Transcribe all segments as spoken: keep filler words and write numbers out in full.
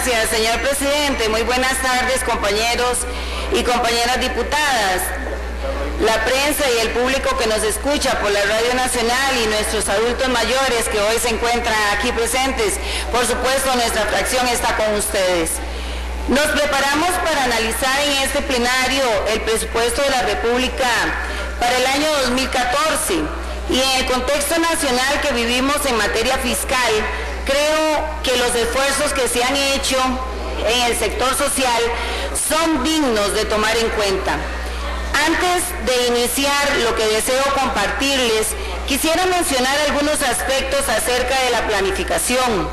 Gracias, señor presidente. Muy buenas tardes, compañeros y compañeras diputadas, la prensa y el público que nos escucha por la Radio Nacional y nuestros adultos mayores que hoy se encuentran aquí presentes. Por supuesto, nuestra fracción está con ustedes. Nos preparamos para analizar en este plenario el presupuesto de la República para el año dos mil catorce y en el contexto nacional que vivimos en materia fiscal, creo que los esfuerzos que se han hecho en el sector social son dignos de tomar en cuenta. Antes de iniciar lo que deseo compartirles, quisiera mencionar algunos aspectos acerca de la planificación,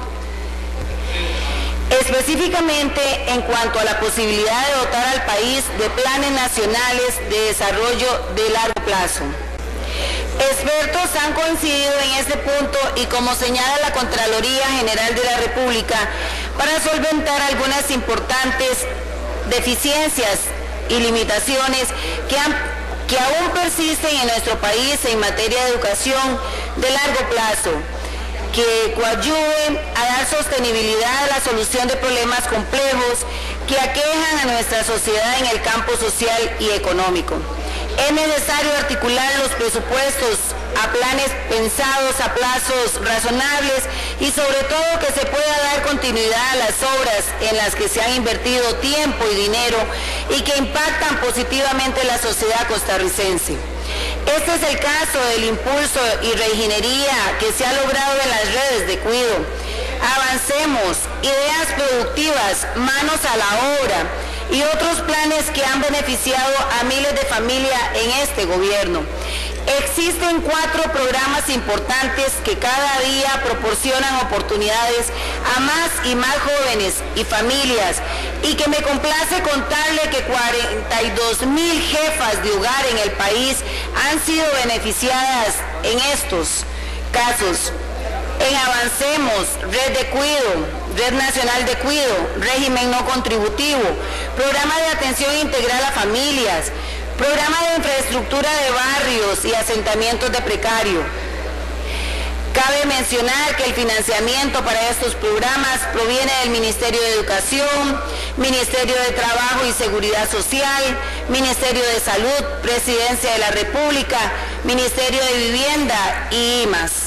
específicamente en cuanto a la posibilidad de dotar al país de planes nacionales de desarrollo de largo plazo. Expertos han coincidido en este punto y, como señala la Contraloría General de la República, para solventar algunas importantes deficiencias y limitaciones que, han, que aún persisten en nuestro país en materia de educación de largo plazo, que coadyuven a dar sostenibilidad a la solución de problemas complejos que aquejan a nuestra sociedad en el campo social y económico. Es necesario articular los presupuestos a planes pensados a plazos razonables y sobre todo que se pueda dar continuidad a las obras en las que se han invertido tiempo y dinero y que impactan positivamente en la sociedad costarricense. Este es el caso del impulso y reingeniería que se ha logrado en las redes de cuidado. Avancemos, ideas productivas, manos a la obra y otros planes que han beneficiado a miles de familias en este gobierno. Existen cuatro programas importantes que cada día proporcionan oportunidades a más y más jóvenes y familias y que me complace contarle que cuarenta y dos mil jefas de hogar en el país han sido beneficiadas en estos casos. En Avancemos, Red de Cuido, Red Nacional de Cuido, Régimen No Contributivo, Programa de Atención Integral a Familias, Programa de Infraestructura de Barrios y Asentamientos de Precario. Cabe mencionar que el financiamiento para estos programas proviene del Ministerio de Educación, Ministerio de Trabajo y Seguridad Social, Ministerio de Salud, Presidencia de la República, Ministerio de Vivienda y I M A S.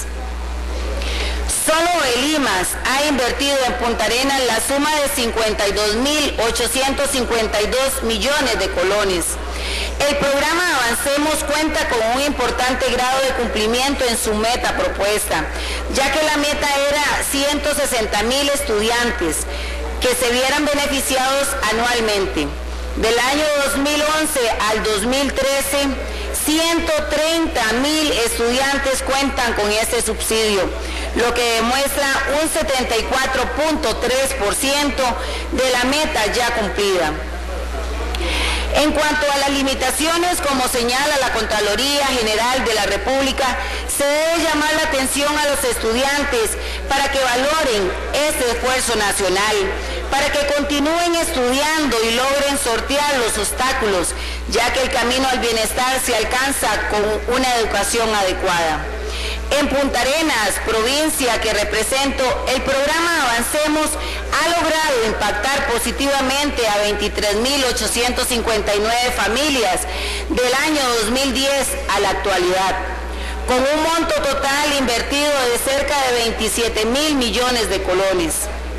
Solo el I M A S ha invertido en Punta Arenas la suma de cincuenta y dos mil ochocientos cincuenta y dos millones de colones. El programa Avancemos cuenta con un importante grado de cumplimiento en su meta propuesta, ya que la meta era ciento sesenta mil estudiantes que se vieran beneficiados anualmente. Del año dos mil once al dos mil trece, ciento treinta mil estudiantes cuentan con este subsidio, lo que demuestra un setenta y cuatro punto tres por ciento de la meta ya cumplida. En cuanto a las limitaciones, como señala la Contraloría General de la República, se debe llamar la atención a los estudiantes para que valoren este esfuerzo nacional, para que continúen estudiando y logren sortear los obstáculos, ya que el camino al bienestar se alcanza con una educación adecuada. En Punta Arenas, provincia que represento, el programa Avancemos ha logrado impactar positivamente a veintitrés mil ochocientos cincuenta y nueve familias del año dos mil diez a la actualidad, con un monto total invertido de cerca de veintisiete mil millones de colones.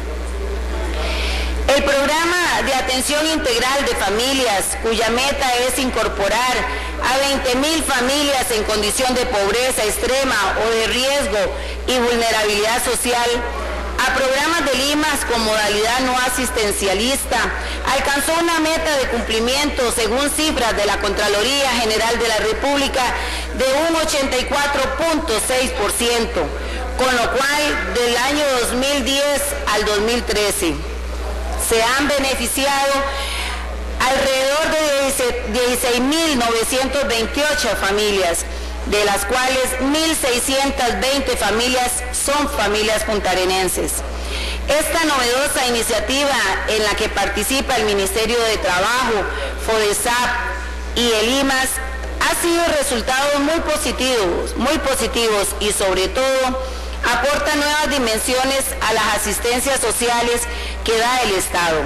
El programa de atención integral de familias, cuya meta es incorporar a veinte mil familias en condición de pobreza extrema o de riesgo y vulnerabilidad social, a programas del I M A S con modalidad no asistencialista, alcanzó una meta de cumplimiento, según cifras de la Contraloría General de la República, de un ochenta y cuatro punto seis por ciento, con lo cual del año dos mil diez al dos mil trece se han beneficiado alrededor de dieciséis mil novecientos veintiocho familias, de las cuales mil seiscientas veinte familias son familias puntarenenses. Esta novedosa iniciativa, en la que participa el Ministerio de Trabajo, FODESAP y el I M A S, ha sido resultados muy positivos, muy positivos y sobre todo aporta nuevas dimensiones a las asistencias sociales que da el Estado,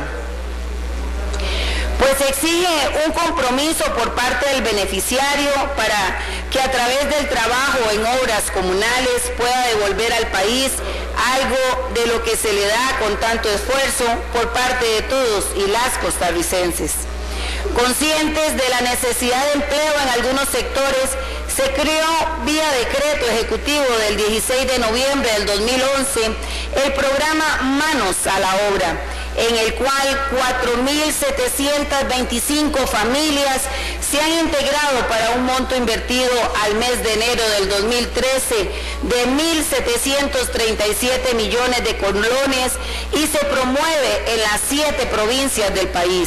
pues exige un compromiso por parte del beneficiario para que a través del trabajo en obras comunales pueda devolver al país algo de lo que se le da con tanto esfuerzo por parte de todos y las costarricenses. Conscientes de la necesidad de empleo en algunos sectores, se creó vía decreto ejecutivo del dieciséis de noviembre del dos mil once el programa Manos a la Obra, en el cual cuatro mil setecientas veinticinco familias se han integrado para un monto invertido al mes de enero del dos mil trece de mil setecientos treinta y siete millones de colones y se promueve en las siete provincias del país.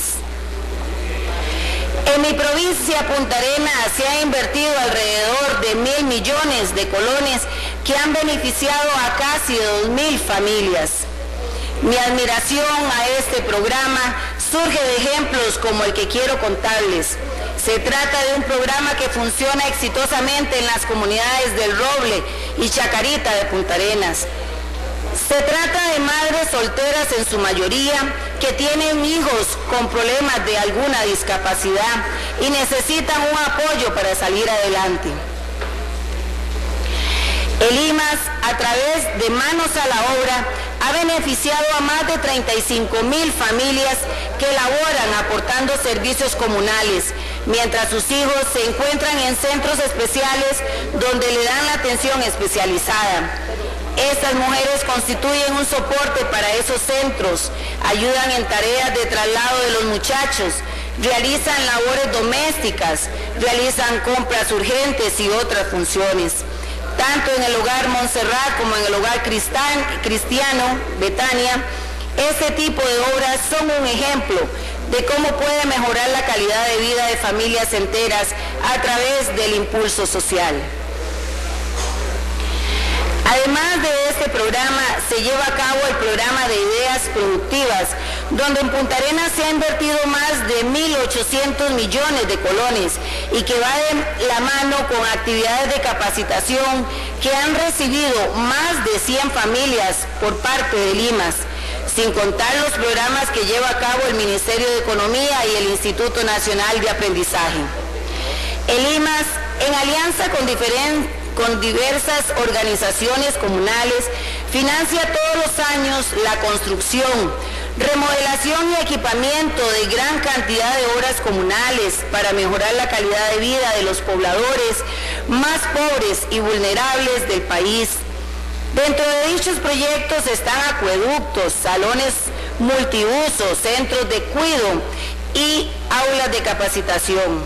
En mi provincia, Punta Arenas, se ha invertido alrededor de mil millones de colones que han beneficiado a casi dos mil familias. Mi admiración a este programa surge de ejemplos como el que quiero contarles. Se trata de un programa que funciona exitosamente en las comunidades del Roble y Chacarita de Punta Arenas. Se trata de madres solteras en su mayoría que tienen hijos con problemas de alguna discapacidad y necesitan un apoyo para salir adelante. El I M A S, a través de Manos a la Obra, ha beneficiado a más de treinta y cinco mil familias que laboran aportando servicios comunales, mientras sus hijos se encuentran en centros especiales donde le dan la atención especializada. Estas mujeres constituyen un soporte para esos centros, ayudan en tareas de traslado de los muchachos, realizan labores domésticas, realizan compras urgentes y otras funciones. Tanto en el hogar Montserrat como en el hogar cristiano Betania, este tipo de obras son un ejemplo de cómo puede mejorar la calidad de vida de familias enteras a través del impulso social. Además de este programa, se lleva a cabo el programa de ideas productivas, donde en Punta Arenas se ha invertido más de mil ochocientos millones de colones y que va de la mano con actividades de capacitación que han recibido más de cien familias por parte del I M A S, sin contar los programas que lleva a cabo el Ministerio de Economía y el Instituto Nacional de Aprendizaje. El I M A S, en alianza con diferentes con diversas organizaciones comunales, financia todos los años la construcción, remodelación y equipamiento de gran cantidad de obras comunales para mejorar la calidad de vida de los pobladores más pobres y vulnerables del país. Dentro de dichos proyectos están acueductos, salones multiusos, centros de cuidado y aulas de capacitación.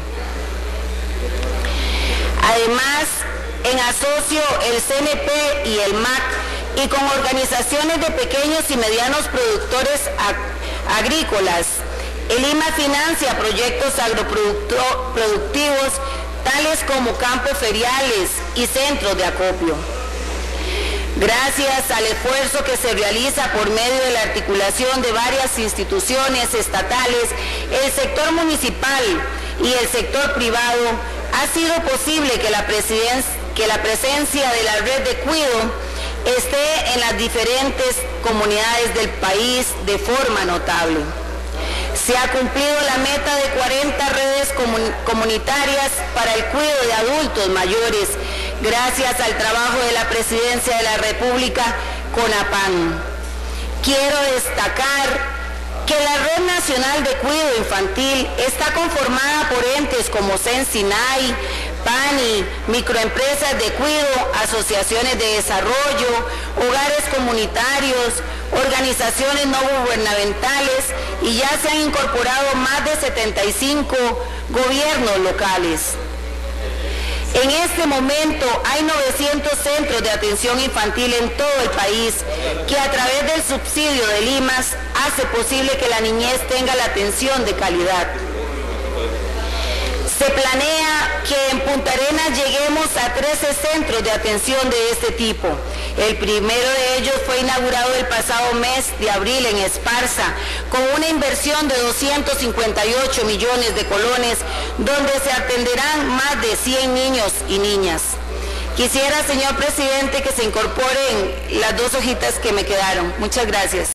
Además, en asocio el C N P y el M A C y con organizaciones de pequeños y medianos productores ag agrícolas, el I M A S financia proyectos agroproductivos tales como campos feriales y centros de acopio. Gracias al esfuerzo que se realiza por medio de la articulación de varias instituciones estatales, el sector municipal y el sector privado, ha sido posible que la presidencia que la presencia de la red de cuidado esté en las diferentes comunidades del país de forma notable. Se ha cumplido la meta de cuarenta redes comun comunitarias para el cuidado de adultos mayores, gracias al trabajo de la Presidencia de la República con APAN. Quiero destacar que la Red Nacional de Cuidado Infantil está conformada por entes como Sensinay, PANI, microempresas de cuidado, asociaciones de desarrollo, hogares comunitarios, organizaciones no gubernamentales y ya se han incorporado más de setenta y cinco gobiernos locales. En este momento hay novecientos centros de atención infantil en todo el país que a través del subsidio del I M A S hace posible que la niñez tenga la atención de calidad. Se planea que en Punta Arenas lleguemos a trece centros de atención de este tipo. El primero de ellos fue inaugurado el pasado mes de abril en Esparza, con una inversión de doscientos cincuenta y ocho millones de colones, donde se atenderán más de cien niños y niñas. Quisiera, señor presidente, que se incorporen las dos hojitas que me quedaron. Muchas gracias.